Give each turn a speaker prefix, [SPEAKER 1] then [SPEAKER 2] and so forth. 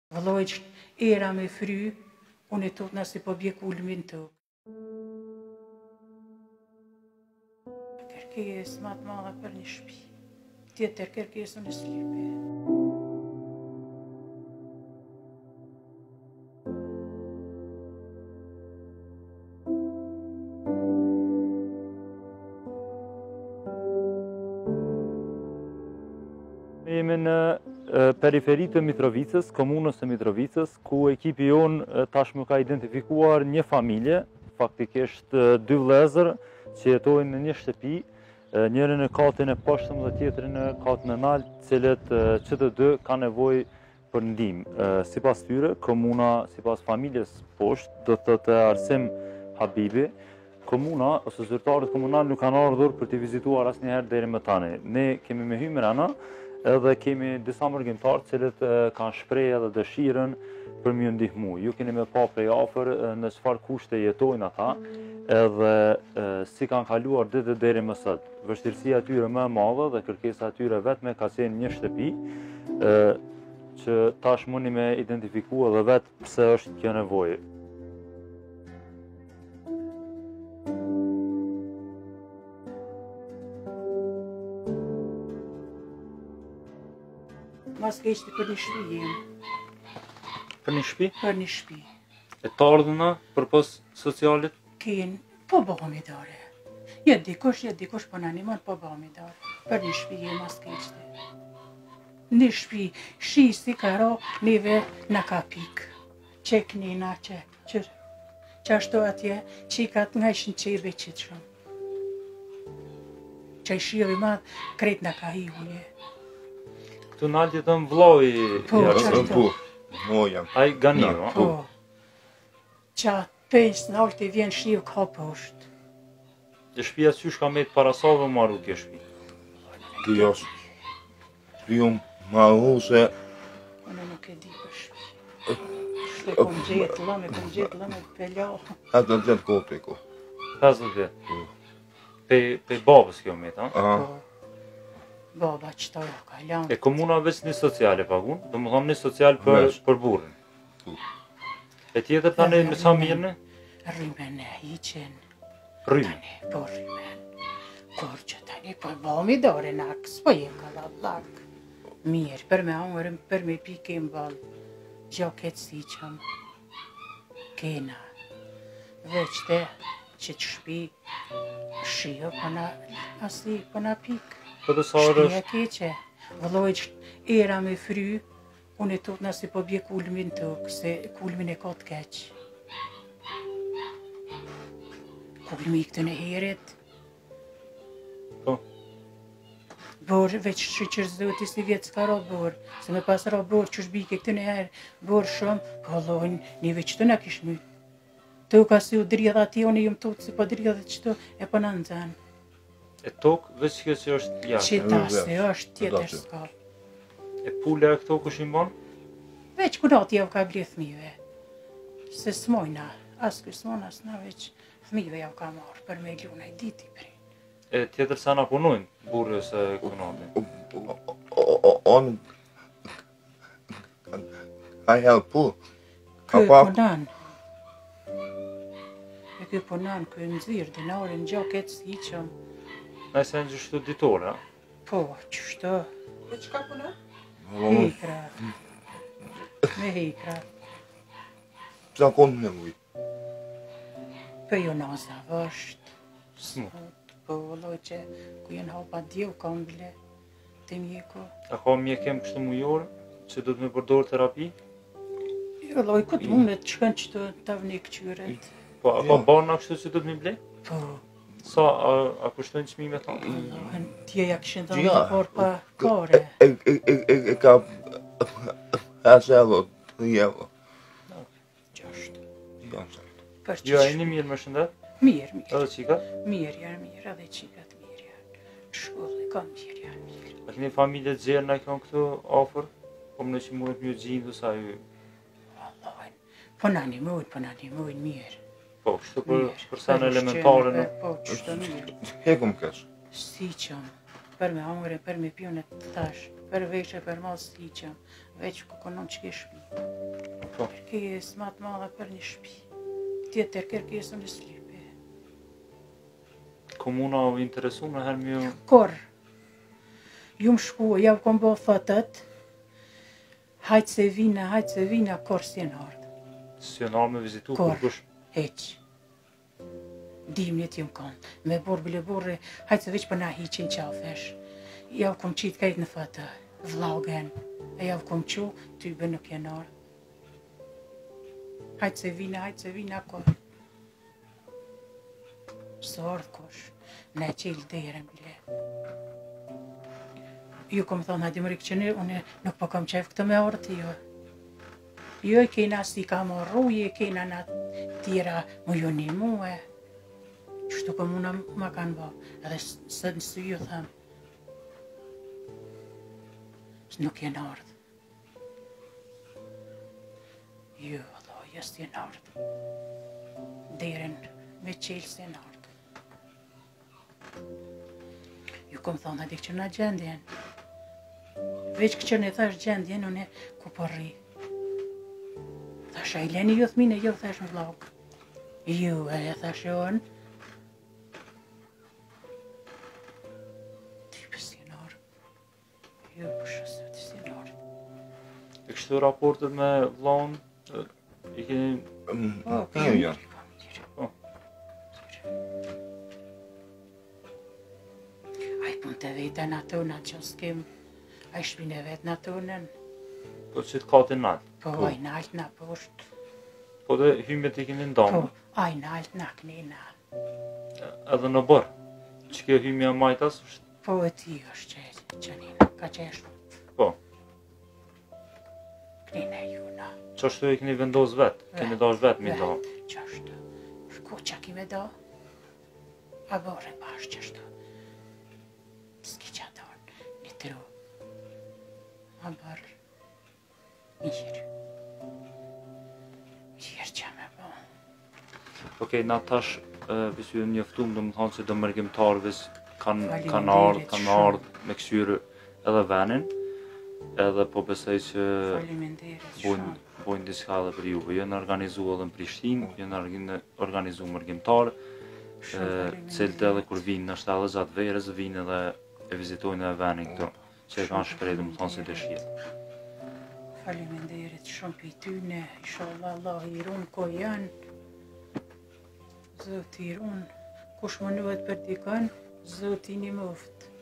[SPEAKER 1] Vëlloj era me fry, unë e tot nëse po bje kulmin tokë. Kërkesë më të madhe për një shtëpi. Tjetër kërkesë unë s'lipe.
[SPEAKER 2] Jemi në periferi të Mitrovicës, komunës së Mitrovicës, ku ekipi jonë tashmë ka identifikuar një familje, faktikisht dy vëllezër që jetojnë në një shtëpi, njërin në katin e poshtëm dhe tjetrin në katin e lart, cilët që të dy ka nevojë për ndihmë. Sipas tyre, komuna, sipas familjes poshtë, do të thotë Arsim Habibi, komuna ose zyrtarët komunal nuk kanë ardhur për të vizituar asnjëherë deri më tani. Ne kemi me hyrë brenda, edhe kemi disa mërgjimtarë cilët kanë shprehë edhe dëshirën për m'ju ndihmu. Ju keni me pa prej afër në çfarë kushte jetojnë ata, edhe si kanë kaluar ditë deri më sot. Vështirësia e tyre më e madhe dhe kërkesa e tyre vetme ka qenë një shtëpi, që tash mundi me identifiku edhe vetë pse është kjo nevojë.
[SPEAKER 1] Mas keqti për një shtëpi jemë.
[SPEAKER 2] Për një shtëpi?
[SPEAKER 1] Për një shtëpi.
[SPEAKER 2] E të ardhuna për pos socialit?
[SPEAKER 1] Kenë, po bëhemi dore. Jetë dikush po në animon, po bëhemi dore. Për një shtëpi jemë mas keqti. Një shtëpi, shi si karo, neve në ka pikë. Qek njëna që ashtu atje, qikat nga ishën qebe qitë shumë. Që i shiovi madhë, kret në ka hihuje.
[SPEAKER 2] Këtu në altë jetën vllai i
[SPEAKER 1] Arsimit.
[SPEAKER 3] Po, moja.
[SPEAKER 2] Ai Ganiu, a?
[SPEAKER 1] Po. Qa pesë në altë i vjen shiu ka poshtë.
[SPEAKER 2] Dhe shtëpia sysh ka me të parasave marru kjo shtëpi.
[SPEAKER 3] Kjo ju marru se
[SPEAKER 1] Unë nuk e di për shtëpi. Shte kom gjetë lëme të pelja.
[SPEAKER 3] atë të gjatë kote ko.
[SPEAKER 2] 50 vjet. Pe babës kjo me ta.
[SPEAKER 1] Po. Baba qëta jo ka lanë.
[SPEAKER 2] E komuna veç një social e pagun, do më thonë një social për burrin. E tjetër tani me sa mirëne?
[SPEAKER 1] Rrymen e hiqen.
[SPEAKER 2] Rrymë.
[SPEAKER 1] Tani, po rrymen. Kur që tani, po bëmi dore nakës, po jem ka lavlak. Mirë, për me amërëm, për me pikim balë. Gjoket si qëm. Kena. Veç te që të shpi, shio po na pikë.
[SPEAKER 2] Po të sa orë
[SPEAKER 1] Shpia keqe, vëlloj era me fry, unë e tot nëse po bje kulmin tokë, se kulmin e ka të keq. Kulmi i këtë në heret.
[SPEAKER 2] Po.
[SPEAKER 1] Borë, veç që qërzoti si vjetë s'ka ra borë, se me pas ra borë që shbike këtë në herë, borë shumë, vëlloj, një veç të në kish mytë. Të ka si u dridha ti, unë jëmë tot si po dridha qëto, e po në nëzanë.
[SPEAKER 2] e tokë, veç kjo që është jashtë.
[SPEAKER 1] Qita se është tjetër s'ka.
[SPEAKER 2] E pula e këto kush i mban?
[SPEAKER 1] Veç kurati javë ka ble fmive. Se s'mojna, as kër s'mojna, as na veç fmive javë ka marrë për me luna i diti pri.
[SPEAKER 2] E tjetër sa na punojnë, burri ose kunati.
[SPEAKER 3] On ka helpu. Ka
[SPEAKER 1] Kë
[SPEAKER 3] pa
[SPEAKER 1] punan. E kë punan, kë nëzirë, dinare në gjaket si qëm.
[SPEAKER 2] Na se në gjështu ditore, a?
[SPEAKER 1] Po, qështu,
[SPEAKER 4] Me qka punon?
[SPEAKER 1] hikra. Me hikra.
[SPEAKER 3] Sa kon në mujë.
[SPEAKER 1] Për jo naza vësht.
[SPEAKER 2] Smu.
[SPEAKER 1] Po, vëlloj që ku jenë hapa djeu kam bile të mjeku.
[SPEAKER 2] A ka mjekem kështu mujore, që do të me përdorë terapi?
[SPEAKER 1] Jo, loj, këtë mundet që kanë qëto të avni këqyret.
[SPEAKER 2] Po, a ka barna kështu që do të me ble?
[SPEAKER 1] Po,
[SPEAKER 2] Sa, a kushtojnë qmime ta?
[SPEAKER 1] Allahën, tjeja këshin të
[SPEAKER 3] Ja.
[SPEAKER 1] në por pa kore.
[SPEAKER 3] E ka aselo të jevo.
[SPEAKER 1] Gjashtë.
[SPEAKER 3] Ja,
[SPEAKER 2] Jo, e një mirë më shëndet,
[SPEAKER 1] Mirë,
[SPEAKER 2] edhe qikat.
[SPEAKER 1] mirë janë mirë, edhe qikat mirë janë. Shkollë, kanë mirë janë mirë.
[SPEAKER 2] A këni familje të gjerë në kanë këtu afer, po më në që mund mjë gjindë, sa ju...
[SPEAKER 1] Allahën, po në animojnë mirë.
[SPEAKER 2] Po, kështu për
[SPEAKER 1] Mirë.
[SPEAKER 2] sen elementare në...
[SPEAKER 1] Po, qështë mirë.
[SPEAKER 3] hekum kesh.
[SPEAKER 1] Si qëmë, për me hongre, për me pjone të thash, për veshe, për mos liqëm, veç ku konon që ke shpi.
[SPEAKER 2] Po.
[SPEAKER 1] Kërkes ma të madhe për një shpi. Tjetër kërkesën e slipi.
[SPEAKER 2] Komuna u interesu në herë mjë...
[SPEAKER 1] Kor, ju më shku, ja u kom bo thotët, hajtë se vina, kor si në ardhë.
[SPEAKER 2] Si në arë me vizitu,
[SPEAKER 1] Kor.
[SPEAKER 2] kur kush...
[SPEAKER 1] Heq. Dimnit ju më kanë. Me borë bile borë, hajtë se veç për na hiqin qafesh. Ja u kom qitë kajtë në fatë, vlogen. E ja u kom qu, ty bë nuk jenë ardhë. Hajtë se vina, kor. Së ardhë kosh. Ne qilë dhere bile. Ju kom thonë, hajtë më rikë që në, une nuk po kom qef këtë me ardhë jo. Jo i kena si ka morru, i kena në tjera mu ju një muë. Qështu për muna ma kanë bo, edhe së nësë ju thëmë. Së nuk jenë ardhë. Jo, Allah, jesë jenë ardhë. Deren me qelë se jenë ardhë. Ju kom thonë, hadi që na gjendjen. Veç që në thash gjendjen, une ku përri. Thash, a i leni ju thmine, jo thash në vlog. Ju, e thash jo në. Jo, përshësë, të si nërë.
[SPEAKER 2] E kështu raportet me vlaun, i keni...
[SPEAKER 3] Një janë.
[SPEAKER 2] Po.
[SPEAKER 1] A i pun të vete në atonë, që s'kem, a i shpine vetë në atonën.
[SPEAKER 2] Po që të kati naltë.
[SPEAKER 1] Po, a i naltë në poshtë.
[SPEAKER 2] Po dhe hymet i keni ndonë.
[SPEAKER 1] Po, a i naltë në kënina.
[SPEAKER 2] Edhe në bërë. Që ke hymja majtas është?
[SPEAKER 1] Po, e ti është që njëna, ka qeshtu.
[SPEAKER 2] Po.
[SPEAKER 1] Kënina juna.
[SPEAKER 2] Qashtu e keni vendos vetë? Keni dash vetë mi ndonë?
[SPEAKER 1] Qashtu. Shko që ki me do? A bore bashkë qashtu. S'ki që adonë, një tru. A bërë. Njërë. Njërë që me bo.
[SPEAKER 2] Okej, na tash visu njëftum do më thonë se do mërgjimtarëvis kanë
[SPEAKER 1] Faleminderit
[SPEAKER 2] ardhë me kësyrë edhe venin, edhe po besoj që
[SPEAKER 1] Faleminderit shumë.
[SPEAKER 2] bojnë diska edhe për juve. Jënë organizu edhe në Prishtinë, jënë organizu mërgjimtarë, cilët edhe kur vinë në shtë edhe gjatë verës, vinë edhe e vizitojnë edhe venin këto, që e kanë shprej do më thonë se dëshirë.
[SPEAKER 1] Faleminderit shumë për tyne, inshallah Allah i runë ko janë, Zoti i runë, kush më nuhet për dikën, Zoti një moftë.